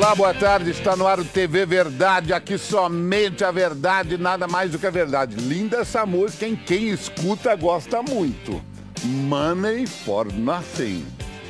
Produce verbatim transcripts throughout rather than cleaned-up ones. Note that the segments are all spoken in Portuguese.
Olá, boa tarde. Está no ar o T V Verdade. Aqui somente a verdade, nada mais do que a verdade. Linda essa música, hein? Quem escuta gosta muito. Money for Nothing.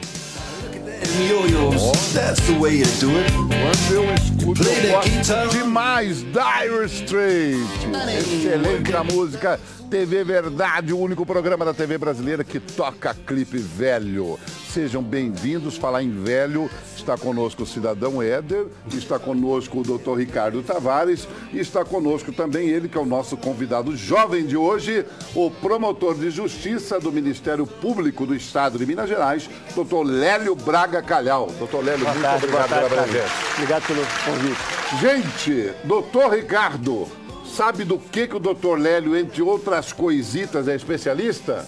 Oh. That's the way you do it. Quando eu escuto, eu gosto demais. Dire Straits. Excelente a música. T V Verdade, o único programa da T V brasileira que toca clipe velho. Sejam bem-vindos. Falar em velho, está conosco o cidadão Éder, está conosco o doutor Ricardo Tavares e está conosco também ele, que é o nosso convidado jovem de hoje, o promotor de justiça do Ministério Público do Estado de Minas Gerais, doutor Lélio Braga Calhau. doutor Lélio, boa muito tarde, obrigado boa tarde, pela presença. Obrigado pelo convite. Gente, doutor Ricardo, sabe do que, que o doutor Lélio, entre outras coisitas, é especialista?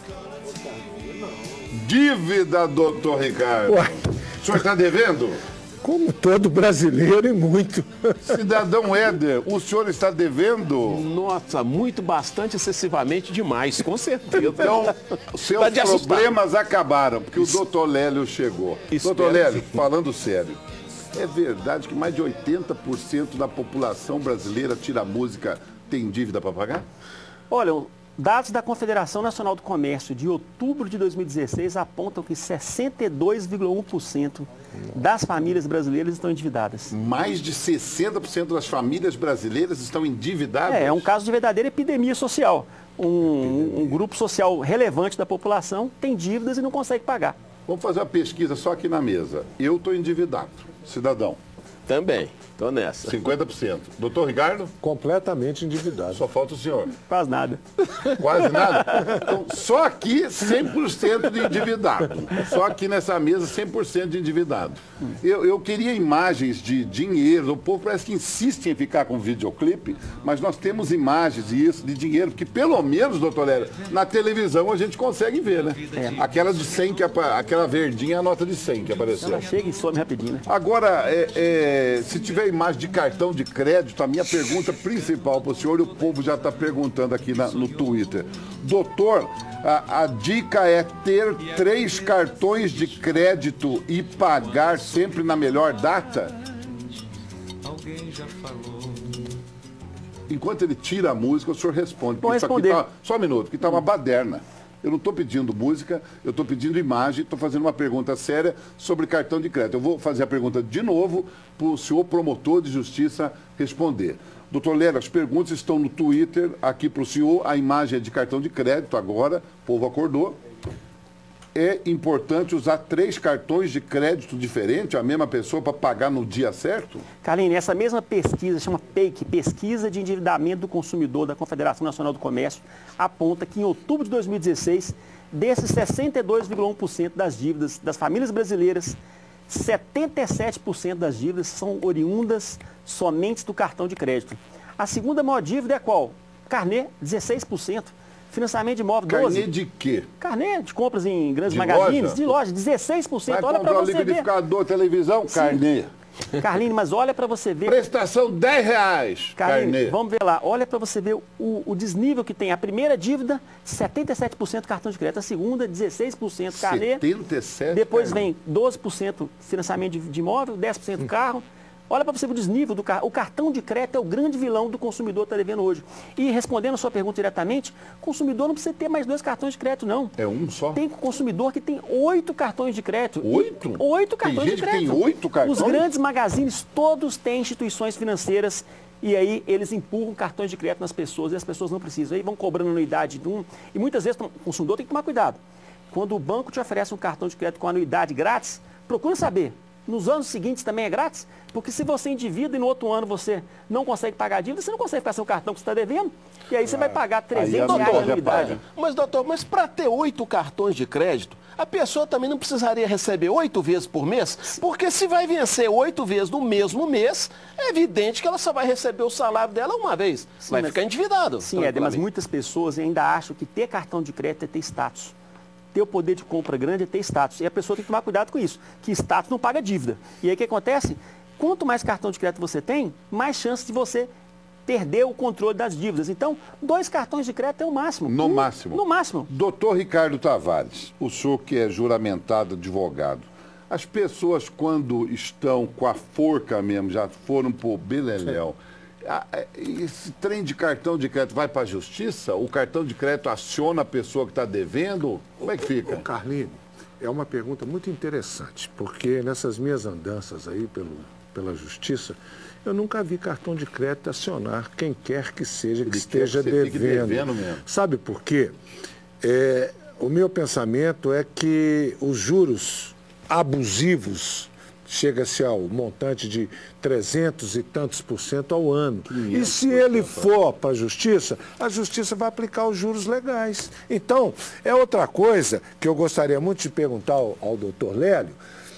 Dívida, doutor Ricardo. Ué. O senhor está devendo? Como todo brasileiro e muito. Cidadão Éder, o senhor está devendo? Nossa, muito, bastante, excessivamente demais, com certeza. Então, seus Tá problemas acabaram, porque o doutor Lélio chegou. Espero. doutor Lélio, falando sério, é verdade que mais de oitenta por cento da população brasileira tira música tem dívida para pagar? Olha, dados da Confederação Nacional do Comércio de outubro de dois mil e dezesseis apontam que sessenta e dois vírgula um por cento das famílias brasileiras estão endividadas. Mais de sessenta por cento das famílias brasileiras estão endividadas? É, é um caso de verdadeira epidemia social. Um, um grupo social relevante da população tem dívidas e não consegue pagar. Vamos fazer uma pesquisa só aqui na mesa. Eu estou endividado, cidadão. Também, tô nessa. cinquenta por cento. Doutor Ricardo? Completamente endividado. Só falta o senhor. Quase nada. Quase nada? Então, só aqui cem por cento de endividado. Só aqui nessa mesa cem por cento de endividado. Eu, eu queria imagens de dinheiro. O povo parece que insiste em ficar com videoclipe, mas nós temos imagens disso, de dinheiro, porque pelo menos, doutor Léo, na televisão a gente consegue ver, né? É. Aquela de cem, que apa... aquela verdinha, a nota de cem que apareceu. Ela chega e some rapidinho, né? Agora, é, é, se tiver imagem de cartão de crédito, a minha pergunta principal para o senhor, e o povo já está perguntando aqui na, no Twitter. Doutor, a, a dica é ter três cartões de crédito e pagar sempre na melhor data? Enquanto ele tira a música, o senhor responde. Vou Isso aqui responder. tá, só um minuto, que está uma baderna. Eu não estou pedindo música, eu estou pedindo imagem, estou fazendo uma pergunta séria sobre cartão de crédito. Eu vou fazer a pergunta de novo para o senhor promotor de justiça responder. Doutor Lélio, as perguntas estão no Twitter, aqui para o senhor, a imagem é de cartão de crédito agora, o povo acordou. É importante usar três cartões de crédito diferentes, a mesma pessoa, para pagar no dia certo? Carlinhos, essa mesma pesquisa, chama P E I C, Pesquisa de Endividamento do Consumidor da Confederação Nacional do Comércio, aponta que em outubro de dois mil e dezesseis, desses sessenta e dois vírgula um por cento das dívidas das famílias brasileiras, setenta e sete por cento das dívidas são oriundas somente do cartão de crédito. A segunda maior dívida é qual? Carnê, dezesseis por cento. Financiamento de imóvel, doze por cento. Carnê de quê? Carnê de compras em grandes De magazines, loja? de loja, dezesseis por cento. Vai Olha para comprar o você ver. liquidificador, televisão, carnê. Carlinhos, mas olha para você ver. Prestação dez reais, Carlinhos, carnê. vamos ver lá. Olha para você ver o, o desnível que tem. A primeira dívida, setenta e sete por cento cartão de crédito. A segunda, dezesseis por cento carnê. setenta e sete por cento? Depois carnê. vem doze por cento financiamento de, de imóvel, dez por cento carro. Olha para você ver o desnível do carro. O cartão de crédito é o grande vilão do consumidor que está devendo hoje. E respondendo a sua pergunta diretamente, o consumidor não precisa ter mais dois cartões de crédito, não. É um só? Tem consumidor que tem oito cartões de crédito. Oito? Oito cartões Tem gente de crédito. que tem oito cartões? Os grandes magazines, todos têm instituições financeiras e aí eles empurram cartões de crédito nas pessoas e as pessoas não precisam. Aí vão cobrando anuidade de um. E muitas vezes o consumidor tem que tomar cuidado. Quando o banco te oferece um cartão de crédito com anuidade grátis, procura saber. Nos anos seguintes também é grátis? Porque se você endivida e no outro ano você não consegue pagar a dívida, você não consegue ficar sem o cartão que você está devendo. E aí você vai pagar trezentos reais de anuidade. Mas, doutor, mas para ter oito cartões de crédito, a pessoa também não precisaria receber oito vezes por mês? Porque se vai vencer oito vezes no mesmo mês, é evidente que ela só vai receber o salário dela uma vez. Sim, vai mas, ficar endividado. Sim, Éder, mas muitas pessoas ainda acham que ter cartão de crédito é ter status. Ter o poder de compra grande é ter status. E a pessoa tem que tomar cuidado com isso, que status não paga dívida. E aí o que acontece? Quanto mais cartão de crédito você tem, mais chance de você perder o controle das dívidas. Então, dois cartões de crédito é o máximo. No um, máximo. No máximo. Doutor Ricardo Tavares, o senhor que é juramentado advogado, As pessoas, quando estão com a forca mesmo, já foram pro beleléu, a- a- esse trem de cartão de crédito vai para a justiça? O cartão de crédito aciona a pessoa que está devendo? Como é que fica? Carlinhos, é uma pergunta muito interessante, porque nessas minhas andanças aí pelo, pela justiça, eu nunca vi cartão de crédito acionar quem quer que seja que Ele esteja quer que você fique devendo. devendo mesmo. Sabe por quê? É, o meu pensamento é que os juros abusivos chega-se ao montante de trezentos e tantos por cento ao ano. E se ele for para a justiça, a justiça vai aplicar os juros legais. Então, é outra coisa que eu gostaria muito de perguntar ao, ao doutor Lélio.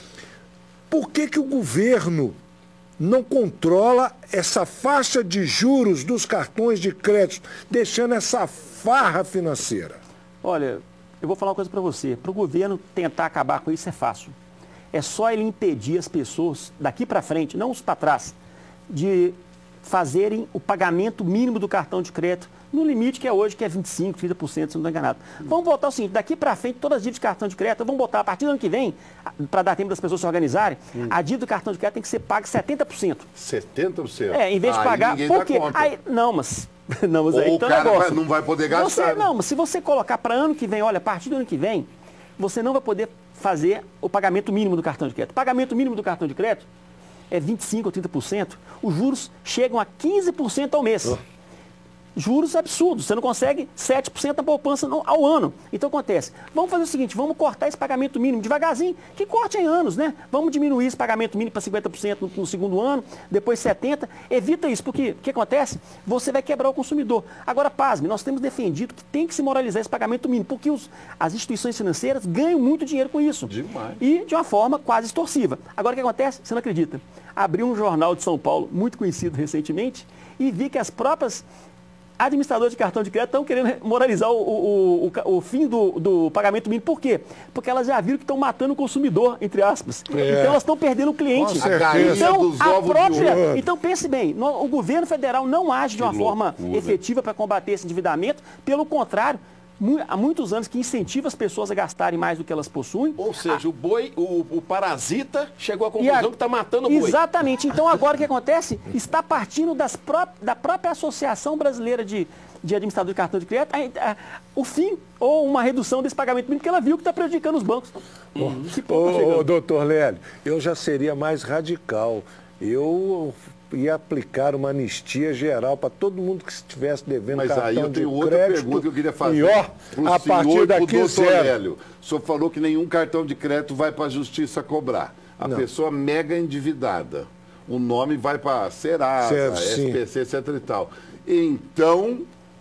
Por que que o governo não controla essa faixa de juros dos cartões de crédito, deixando essa farra financeira? Olha, eu vou falar uma coisa para você. Para o governo tentar acabar com isso é fácil. É só ele impedir as pessoas, daqui para frente, não os para trás, de fazerem o pagamento mínimo do cartão de crédito no limite que é hoje, que é vinte e cinco por cento, trinta por cento, se não estou enganado. Vamos botar o seguinte, daqui para frente, todas as dívidas de cartão de crédito, vamos botar a partir do ano que vem, para dar tempo das pessoas se organizarem, hum. a dívida do cartão de crédito tem que ser paga setenta por cento. setenta por cento? É, em vez de aí pagar... ninguém Por quê? dá conta. Aí, não, mas... Não, mas aí Ou o então cara negócio. vai- não vai poder gastar. Você, não, mas se você colocar para ano que vem, olha, a partir do ano que vem, você não vai poder fazer o pagamento mínimo do cartão de crédito. O pagamento mínimo do cartão de crédito é vinte e cinco por cento ou trinta por cento. Os juros chegam a quinze por cento ao mês. Oh. Juros absurdos. Você não consegue sete por cento da poupança no, ao ano. Então acontece. Vamos fazer o seguinte, vamos cortar esse pagamento mínimo devagarzinho, que corte em anos, né? Vamos diminuir esse pagamento mínimo para cinquenta por cento no, no segundo ano, depois setenta por cento. Evita isso, porque o que acontece? Você vai quebrar o consumidor. Agora, pasme, nós temos defendido que tem que se moralizar esse pagamento mínimo, porque os, as instituições financeiras ganham muito dinheiro com isso. Demais. E de uma forma quase extorsiva. Agora, o que acontece? Você não acredita. Abri um jornal de São Paulo, muito conhecido recentemente, e vi que as próprias administradores de cartão de crédito estão querendo moralizar o, o, o, o fim do, do pagamento mínimo. Por quê? Porque elas já viram que estão matando o consumidor, entre aspas. É. Então elas estão perdendo o cliente. Então, a própria, então pense bem, no, o governo federal não age de uma que forma loucura. efetiva para combater esse endividamento. Pelo contrário, mu há muitos anos que incentiva as pessoas a gastarem mais do que elas possuem. Ou seja, a... o boi, o, o parasita chegou à conclusão a... que está matando o boi. Exatamente. Então agora o que acontece? Está partindo das pró da própria Associação Brasileira de, de Administradores de Cartão de Crédito a, a, o fim ou uma redução desse pagamento mínimo, porque ela viu que está prejudicando os bancos. Hum. Ô, ô, doutor Lélio, eu já seria mais radical. Eu ia aplicar uma anistia geral para todo mundo que estivesse devendo Mas cartão aí eu tenho de outra crédito. pergunta que eu queria fazer. E ó, a partir daqui zero. Lélio, o senhor falou que nenhum cartão de crédito vai para a justiça cobrar. A Não. pessoa mega endividada. O nome vai para Serasa, S P C, etc e tal. Então,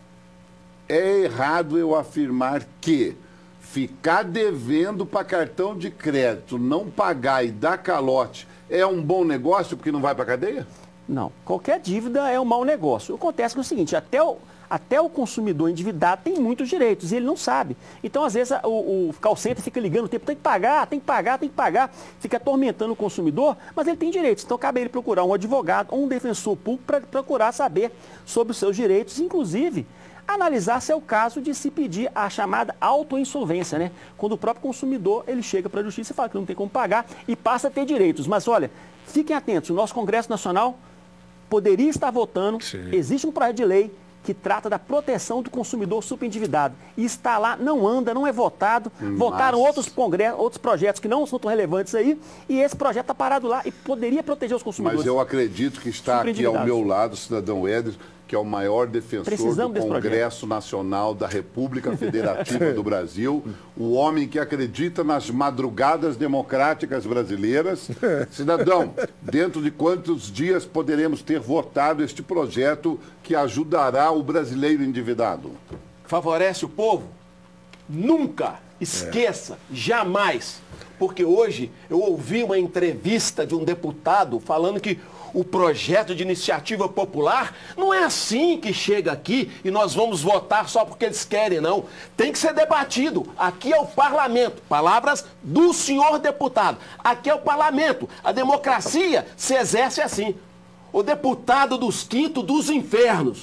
é errado eu afirmar que ficar devendo para cartão de crédito, não pagar e dar calote, é um bom negócio porque não vai para a cadeia? Não. Qualquer dívida é um mau negócio. Acontece que é o seguinte, até o, até o consumidor endividado tem muitos direitos e ele não sabe. Então, às vezes, o, o call center fica ligando o tempo, tem que pagar, tem que pagar, tem que pagar. Fica atormentando o consumidor, mas ele tem direitos. Então, cabe ele procurar um advogado ou um defensor público para procurar saber sobre os seus direitos, inclusive analisar se é o caso de se pedir a chamada autoinsolvência, né? Quando o próprio consumidor, ele chega para a justiça e fala que não tem como pagar e passa a ter direitos. Mas olha, fiquem atentos, o nosso Congresso Nacional poderia estar votando, Sim. existe um projeto de lei que trata da proteção do consumidor superendividado. E está lá, não anda, não é votado. Mas... Votaram outros, congressos, outros projetos que não são tão relevantes aí, e esse projeto está parado lá e poderia proteger os consumidores. Mas eu acredito que está aqui ao meu lado o cidadão Éder, que é o maior defensor Precisamos do Congresso Nacional da República Federativa do Brasil, o homem que acredita nas madrugadas democráticas brasileiras. Cidadão, dentro de quantos dias poderemos ter votado este projeto que ajudará o brasileiro endividado? Favorece o povo? Nunca esqueça, é. jamais. Porque hoje eu ouvi uma entrevista de um deputado falando que o projeto de iniciativa popular não é assim que chega aqui e nós vamos votar só porque eles querem, não. Tem que ser debatido. Aqui é o parlamento. Palavras do senhor deputado. Aqui é o parlamento. A democracia se exerce assim. O deputado dos quintos dos infernos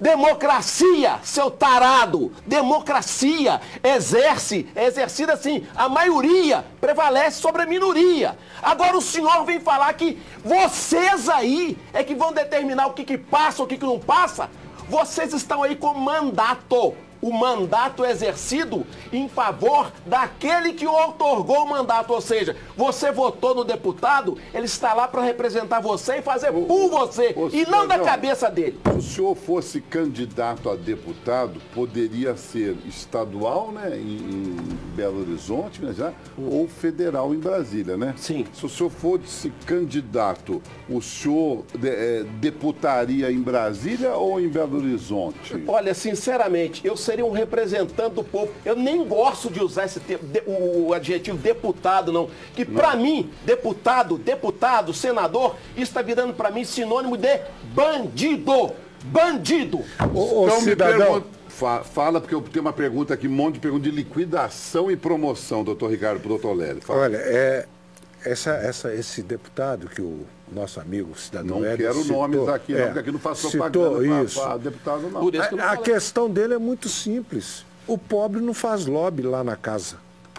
Democracia, seu tarado, democracia exerce, é exercida assim, a maioria prevalece sobre a minoria. Agora o senhor vem falar que vocês aí é que vão determinar o que que passa, o que que não passa. Vocês estão aí com mandato. O mandato exercido em favor daquele que o outorgou o mandato. Ou seja, você votou no deputado, ele está lá para representar você e fazer o, por você, o e não da não, cabeça dele. Se o senhor fosse candidato a deputado, poderia ser estadual, né, em, em Belo Horizonte, né, já, hum. ou federal em Brasília, né? Sim. Se o senhor fosse candidato, o senhor de, é, deputaria em Brasília ou em Belo Horizonte? Olha, sinceramente, eu sei seria um representante do povo. Eu nem gosto de usar esse termo, de, o, o adjetivo deputado, não. Que para mim, deputado, deputado, senador, isso está virando para mim sinônimo de bandido. Bandido. Ô, então, cidadão. Me Fa fala, porque eu tenho uma pergunta aqui, um monte de pergunta de liquidação e promoção, doutor Ricardo, para o doutor Lélio. Fala. Olha, é, essa, essa, esse deputado que o nosso amigo cidadão não Hélio quero citou, nomes aqui, não, é, porque aqui não faço citou propaganda isso. para deputado, não. Por isso que eu não a, a falei. questão dele é muito simples. O pobre não faz lobby lá na casa.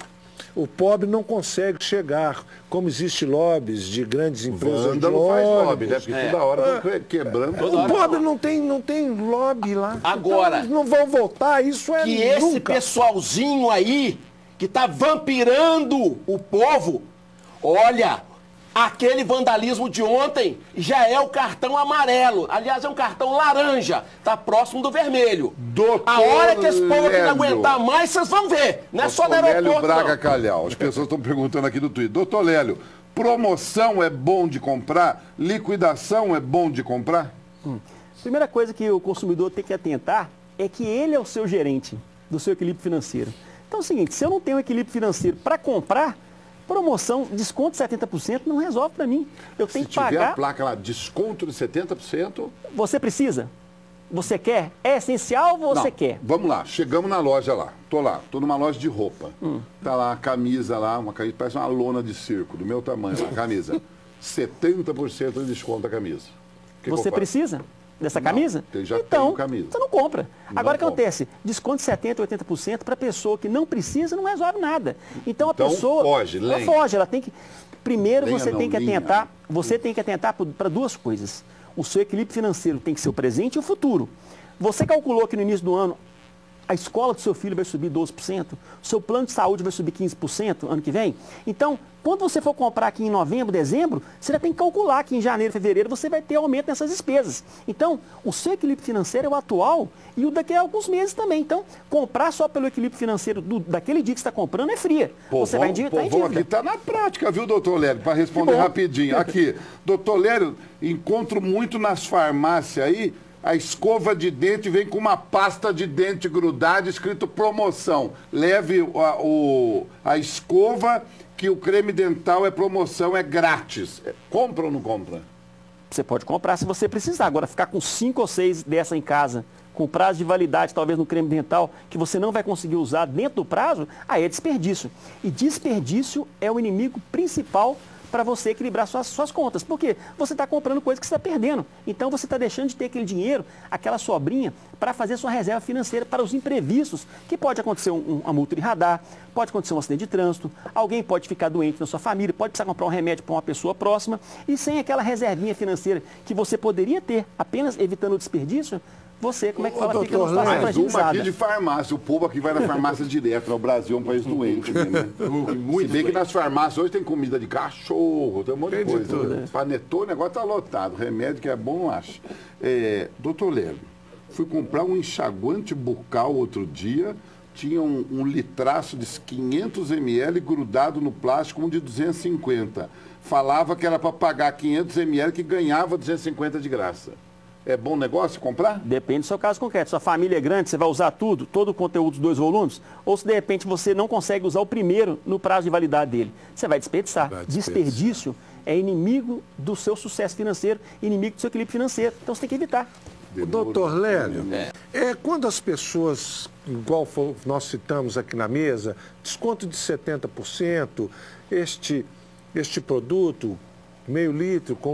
O pobre não consegue chegar, como existe lobbies de grandes empresas. Ainda não faz lobby, né? Porque é. toda hora estão quebrando. É, o pobre não tem, não tem lobby lá. Agora, então, não vão votar, isso é que nunca. Esse pessoalzinho aí, que está vampirando o povo, olha, aquele vandalismo de ontem já é o cartão amarelo. Aliás, é um cartão laranja. Está próximo do vermelho. Doutor A hora que esse povo aqui não Lélio. aguentar mais, vocês vão ver. Não é só no aeroporto, Lélio Braga não. Calhau. As pessoas estão perguntando aqui no Twitter. Doutor Lélio, promoção é bom de comprar? Liquidação é bom de comprar? Hum. Primeira coisa que o consumidor tem que atentar é que ele é o seu gerente do seu equilíbrio financeiro. Então é o seguinte, se eu não tenho equilíbrio financeiro para comprar, promoção, desconto de setenta por cento não resolve para mim. Eu tenho Se que pagar. tiver a placa lá, desconto de setenta por cento... Você precisa? Você quer? É essencial ou você não, quer? Vamos lá, chegamos na loja lá. Tô lá, tô numa loja de roupa. Hum. Tá lá a camisa lá, uma camisa, parece uma lona de circo, do meu tamanho lá, a camisa. setenta por cento de desconto da camisa. Que você que precisa dessa não, camisa? Já então, tenho camisa. você não compra. Não Agora o que compra. acontece? Desconto de setenta por cento, oitenta por cento para a pessoa que não precisa não resolve nada. Então a então, pessoa foge, ela lenha. foge, ela tem que primeiro Lenha você não, tem que linha. atentar, você tem que atentar para duas coisas. O seu equilíbrio financeiro tem que ser o presente e o futuro. Você calculou que no início do ano a escola do seu filho vai subir doze por cento, o seu plano de saúde vai subir quinze por cento ano que vem. Então, quando você for comprar aqui em novembro, dezembro, você já tem que calcular que em janeiro, fevereiro você vai ter aumento nessas despesas. Então, o seu equilíbrio financeiro é o atual e o daqui a alguns meses também. Então, comprar só pelo equilíbrio financeiro do, daquele dia que você está comprando é fria. Pô, você vamos, vai endividar em pô, dívida. aqui está na prática, viu, doutor Lélio? Para responder rapidinho. Aqui, doutor Lélio, encontro muito nas farmácias aí, a escova de dente vem com uma pasta de dente grudada, escrito promoção. Leve a, o, a escova, que o creme dental é promoção, é grátis. Compra ou não compra? Você pode comprar se você precisar. Agora, ficar com cinco ou seis dessa em casa, com prazo de validade, talvez no creme dental, que você não vai conseguir usar dentro do prazo, aí é desperdício. E desperdício é o inimigo principal para você equilibrar suas, suas contas. Porque você está comprando coisa que você está perdendo. Então você está deixando de ter aquele dinheiro, aquela sobrinha, para fazer sua reserva financeira para os imprevistos, que pode acontecer um, um, uma multa de radar, pode acontecer um acidente de trânsito, alguém pode ficar doente na sua família, pode precisar comprar um remédio para uma pessoa próxima, e sem aquela reservinha financeira que você poderia ter, apenas evitando o desperdício, você, como é que fala, fica numa situação Mais uma fragilizada. aqui de farmácia. O povo aqui vai na farmácia direto. O Brasil é um país doente, né? Se bem que nas farmácias hoje tem comida de cachorro, tem um monte de coisa. tudo, né? Panetou, o negócio tá lotado. Remédio que é bom, não acho. É, doutor Lélio, fui comprar um enxaguante bucal outro dia, tinha um, um litraço de quinhentos mililitros grudado no plástico, um de duzentos e cinquenta. Falava que era para pagar quinhentos mililitros que ganhava duzentos e cinquenta de graça. É bom negócio comprar? Depende do seu caso concreto. Sua família é grande, você vai usar tudo, todo o conteúdo dos dois volumes? Ou se de repente você não consegue usar o primeiro no prazo de validade dele? Você vai desperdiçar. Vai desperdiçar. Desperdício é inimigo do seu sucesso financeiro, inimigo do seu equilíbrio financeiro. Então você tem que evitar. Doutor Lélio, é. é quando as pessoas, igual nós citamos aqui na mesa, desconto de setenta por cento, este, este produto, meio litro, com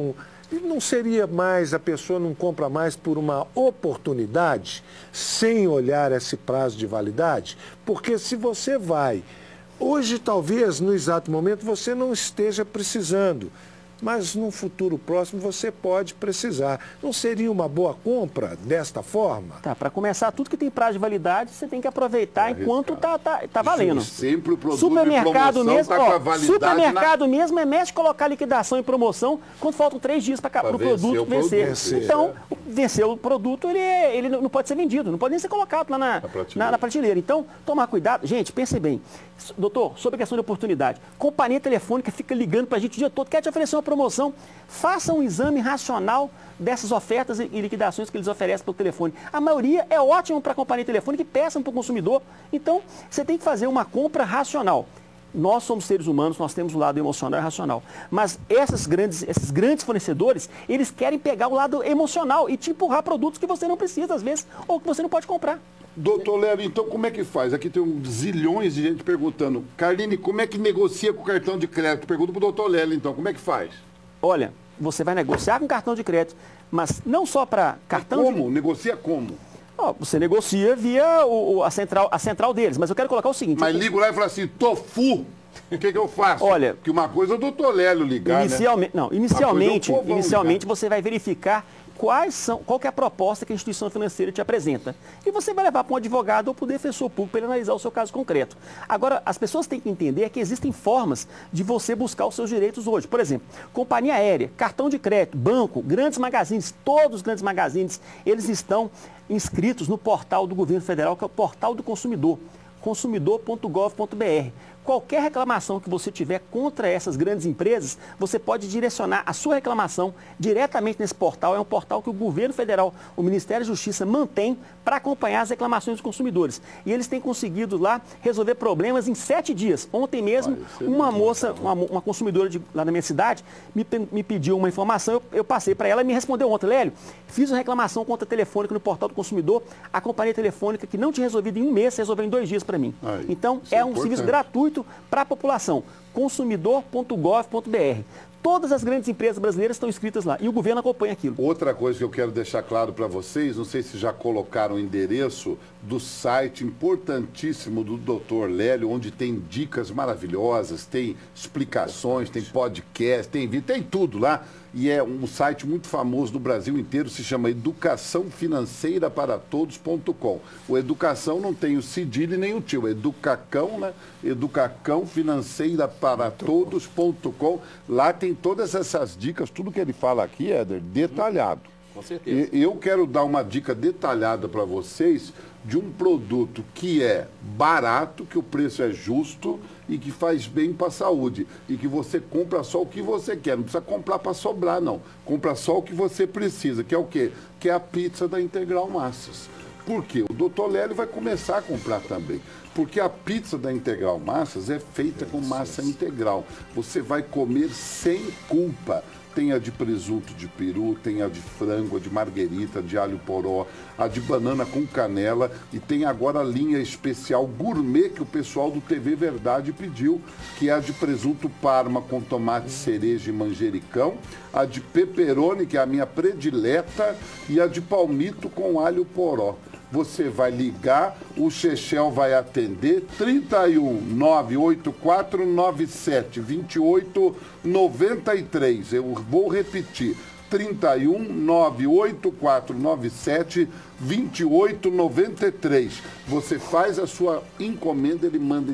não seria mais, a pessoa não compra mais por uma oportunidade, sem olhar esse prazo de validade? Porque se você vai, hoje talvez no exato momento você não esteja precisando, mas num futuro próximo você pode precisar. Não seria uma boa compra desta forma? Tá, para começar, tudo que tem prazo de validade, você tem que aproveitar é enquanto tá, tá, tá valendo. Sempre o produto supermercado de promoção mesmo, tá ó, com a validade supermercado na... mesmo é mexe colocar liquidação e promoção quando faltam três dias para o produto vencer. vencer. Então, é. vencer o produto, ele, é, ele não pode ser vendido, não pode nem ser colocado lá na, na, prateleira. Na, na prateleira. Então, tomar cuidado. Gente, pense bem. Doutor, sobre a questão de oportunidade, companhia telefônica fica ligando para a gente o dia todo, quer te oferecer uma promoção, faça um exame racional dessas ofertas e liquidações que eles oferecem pelo telefone. A maioria é ótimo para a companhia telefônica e peçam para o consumidor. Então, você tem que fazer uma compra racional. Nós somos seres humanos, nós temos o lado emocional e racional. Mas essas grandes, esses grandes fornecedores, eles querem pegar o lado emocional e te empurrar produtos que você não precisa, às vezes, ou que você não pode comprar. Doutor Lélio, então como é que faz? Aqui tem um zilhões de gente perguntando. Carline, como é que negocia com o cartão de crédito? Pergunta para o doutor Lélio, então, como é que faz? Olha, você vai negociar com cartão de crédito, mas não só para cartão como? de... Negocia como? Oh, você negocia via o, a, central, a central deles, mas eu quero colocar o seguinte... Mas eu... ligo lá e falo assim, tofu, o que, que eu faço? Olha... Que uma coisa é o doutor Lélio ligar, inicialmente, né? Não, inicialmente, é o inicialmente você vai verificar quais são, qual que é a proposta que a instituição financeira te apresenta. E você vai levar para um advogado ou para o defensor público para ele analisar o seu caso concreto. Agora, as pessoas têm que entender que existem formas de você buscar os seus direitos hoje. Por exemplo, companhia aérea, cartão de crédito, banco, grandes magazines, todos os grandes magazines, eles estão inscritos no portal do governo federal, que é o portal do consumidor, consumidor ponto gov ponto br. Qualquer reclamação que você tiver contra essas grandes empresas, você pode direcionar a sua reclamação diretamente nesse portal. É um portal que o governo federal, o Ministério da Justiça, mantém para acompanhar as reclamações dos consumidores. E eles têm conseguido lá resolver problemas em sete dias. Ontem mesmo, uma moça, uma, uma consumidora de, lá na minha cidade, me, me pediu uma informação, eu, eu passei para ela e me respondeu ontem. Lélio, fiz uma reclamação contra a telefônica no portal do consumidor, a companhia telefônica que não tinha resolvido em um mês, resolveu em dois dias para mim. Aí, então, é, é um serviço gratuito para a população, consumidor ponto gov ponto br. Todas as grandes empresas brasileiras estão inscritas lá e o governo acompanha aquilo. Outra coisa que eu quero deixar claro para vocês, não sei se já colocaram o endereço do site importantíssimo do doutor Lélio, onde tem dicas maravilhosas, tem explicações, tem podcast, tem vídeo, tem tudo lá. E é um site muito famoso no Brasil inteiro, se chama educação financeira para todos ponto com. O educação não tem o cedilho nem o tio, é educacão, né? educacão financeira para todos ponto com. Lá tem todas essas dicas, tudo que ele fala aqui, Éder, detalhado. Com certeza. E eu quero dar uma dica detalhada para vocês de um produto que é barato, que o preço é justo e que faz bem para a saúde. E que você compra só o que você quer. Não precisa comprar para sobrar, não. Compra só o que você precisa, que é o quê? Que é a pizza da Integral Massas. Por quê? O doutor Lélio vai começar a comprar também. Porque a pizza da Integral Massas é feita com massa integral. Você vai comer sem culpa. Tem a de presunto de peru, tem a de frango, a de marguerita, de alho poró, a de banana com canela e tem agora a linha especial gourmet que o pessoal do T V Verdade pediu, que é a de presunto parma com tomate cereja e manjericão, a de pepperoni, que é a minha predileta, e a de palmito com alho poró. Você vai ligar, o Chechel vai atender, trinta e um, nove oito quatro nove sete, dois oito nove três. Eu vou repetir, trinta e um, nove oito quatro nove sete, dois oito nove três. Você faz a sua encomenda, ele manda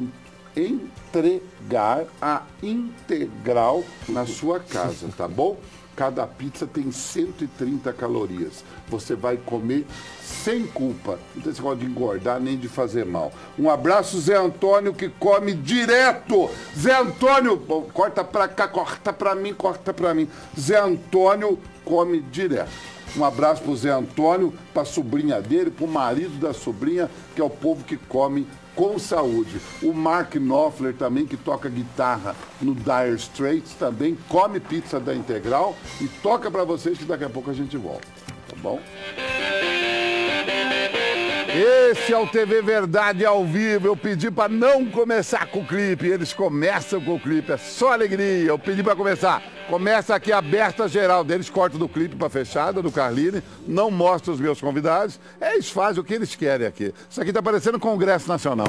entregar a integral na sua casa, tá bom? Cada pizza tem cento e trinta calorias. Você vai comer sem culpa. Não tem esse negócio de engordar nem de fazer mal. Um abraço, Zé Antônio, que come direto. Zé Antônio, corta pra cá, corta pra mim, corta pra mim. Zé Antônio come direto. Um abraço pro Zé Antônio, pra sobrinha dele, pro marido da sobrinha, que é o povo que come com saúde. O Mark Knopfler também, que toca guitarra no Dire Straits, também come pizza da Integral e toca para vocês que daqui a pouco a gente volta, tá bom? Esse é o T V Verdade ao vivo. Eu pedi para não começar com o clipe. Eles começam com o clipe. É só alegria. Eu pedi para começar. Começa aqui aberta geral deles. Corto do clipe para fechada, do Carline. Não mostro os meus convidados. Eles fazem o que eles querem aqui. Isso aqui tá parecendo Congresso Nacional.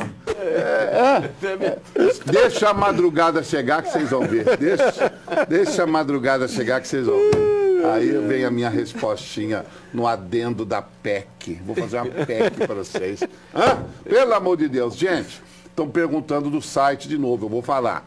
É, é. Deixa a madrugada chegar que vocês vão ver. Deixa, deixa a madrugada chegar que vocês vão ver. Aí vem a minha respostinha no adendo da P E C. Vou fazer uma P E C para vocês. Hã? Pelo amor de Deus. Gente, estão perguntando do site de novo, eu vou falar.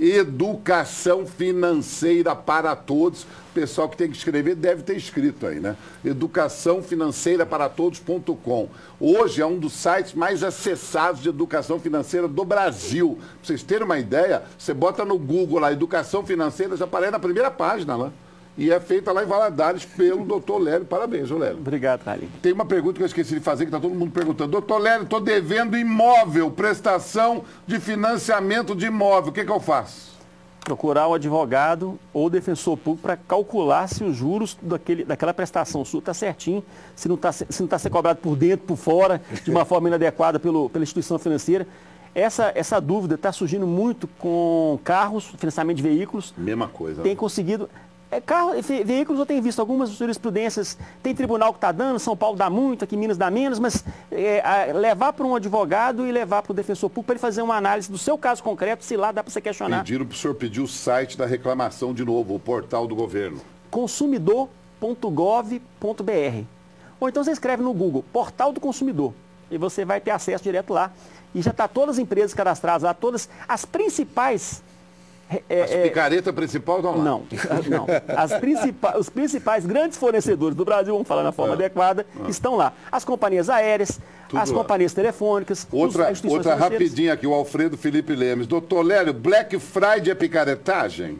Educação Financeira para Todos. O pessoal que tem que escrever deve ter escrito aí, né? educação financeira para todos ponto com. Hoje é um dos sites mais acessados de educação financeira do Brasil. Para vocês terem uma ideia, você bota no Google lá, educação financeira, já aparece na primeira página lá. E é feita lá em Valadares pelo doutor Lélio. Parabéns, ô Lélio. Obrigado, Carlinhos. Tem uma pergunta que eu esqueci de fazer, que está todo mundo perguntando. Doutor Lélio, estou devendo imóvel, prestação de financiamento de imóvel. O que, que eu faço? Procurar o advogado ou defensor público para calcular se os juros daquele, daquela prestação sua está certinho, se não está se não tá sendo cobrado por dentro, por fora, de uma forma inadequada pelo, pela instituição financeira. Essa, essa dúvida está surgindo muito com carros, financiamento de veículos. Mesma coisa. Tem conseguido... É, carro, ve, veículos eu tenho visto algumas jurisprudências, tem tribunal que está dando, São Paulo dá muito, aqui Minas dá menos, mas é, a, levar para um advogado e levar para o defensor público para ele fazer uma análise do seu caso concreto, se lá dá para você questionar. Pediram para o senhor pedir o site da reclamação de novo, o portal do governo. consumidor ponto gov ponto br. Ou então você escreve no Google, Portal do Consumidor, e você vai ter acesso direto lá. E já está todas as empresas cadastradas lá, todas as principais... É, As picaretas é, principais estão lá? Não, não. As principais, os principais grandes fornecedores do Brasil, vamos falar na forma é. adequada, é. estão lá. As companhias aéreas, Tudo as lá. companhias telefônicas, outra, os, outra rapidinha aqui, o Alfredo Felipe Lemes. Doutor Lélio, Black Friday é picaretagem?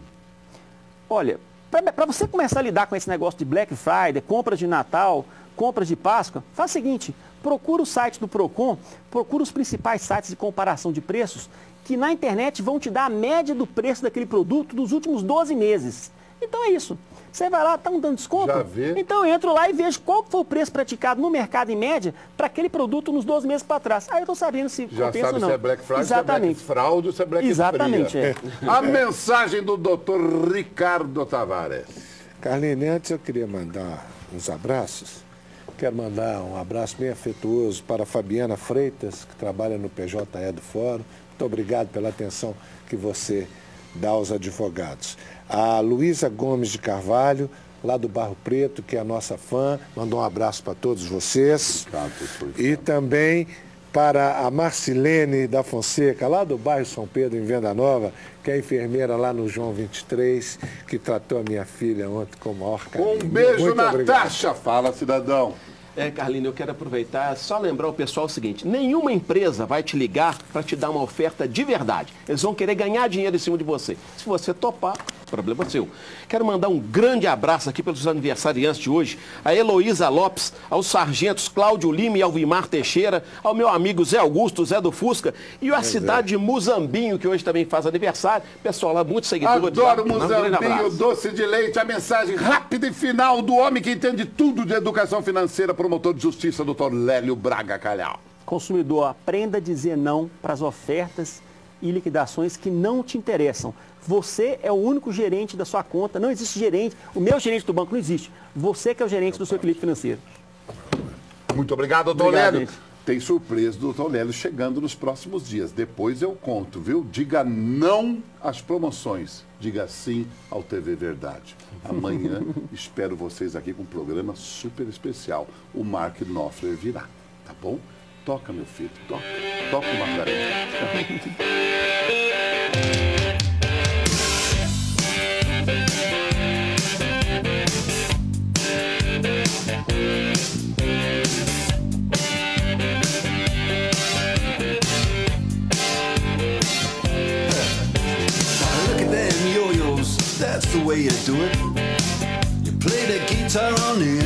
Olha, para você começar a lidar com esse negócio de Black Friday, compras de Natal, compras de Páscoa, faz o seguinte, procura o site do Procon, procura os principais sites de comparação de preços, que na internet vão te dar a média do preço daquele produto dos últimos doze meses. Então é isso. Você vai lá, estão dando desconto? Já vê. Então eu entro lá e vejo qual foi o preço praticado no mercado em média para aquele produto nos doze meses para trás. Aí eu estou sabendo se Já compensa sabe ou não. se é Black Friday, Exatamente. se é Black Fraud ou se é Black Exatamente, Fria. é. A mensagem do doutor Ricardo Tavares. Carlinhos, antes eu queria mandar uns abraços. Quero mandar um abraço bem afetuoso para a Fabiana Freitas, que trabalha no P J E do Fórum. Muito obrigado pela atenção que você dá aos advogados. A Luísa Gomes de Carvalho, lá do Barro Preto, que é a nossa fã, mandou um abraço para todos vocês. E também para a Marcilene da Fonseca, lá do bairro São Pedro, em Venda Nova, que é enfermeira lá no João vinte e três, que tratou a minha filha ontem com o maior carinho. Um beijo, Muito Natasha. obrigado. Fala, cidadão. É, Carlinhos, eu quero aproveitar, só lembrar o pessoal o seguinte, nenhuma empresa vai te ligar para te dar uma oferta de verdade. Eles vão querer ganhar dinheiro em cima de você. Se você topar, problema seu. Quero mandar um grande abraço aqui pelos aniversariantes de hoje, a Heloísa Lopes, aos sargentos Cláudio Lima e Alvimar Teixeira, ao meu amigo Zé Augusto, Zé do Fusca, e a é, cidade Zé. de Muzambinho, que hoje também faz aniversário. Pessoal lá, muitos seguidores. Adoro Muzambinho, doce de leite, a mensagem rápida e final do homem que entende tudo de educação financeira, promotor de justiça, doutor Lélio Braga Calhau. Consumidor, aprenda a dizer não para as ofertas e liquidações que não te interessam. Você é o único gerente da sua conta, não existe gerente, o meu gerente do banco não existe. Você que é o gerente do seu equilíbrio financeiro. Muito obrigado, doutor Obrigado, Lélio. gente. Tem surpresa do doutor Lélio chegando nos próximos dias. Depois eu conto, viu? Diga não às promoções. Diga sim ao T V Verdade. Amanhã espero vocês aqui com um programa super especial. O Mark Knopfler virá, tá bom? Toca, meu filho, toca. Toca uma pra ele. That's the way you do it. You play the guitar on the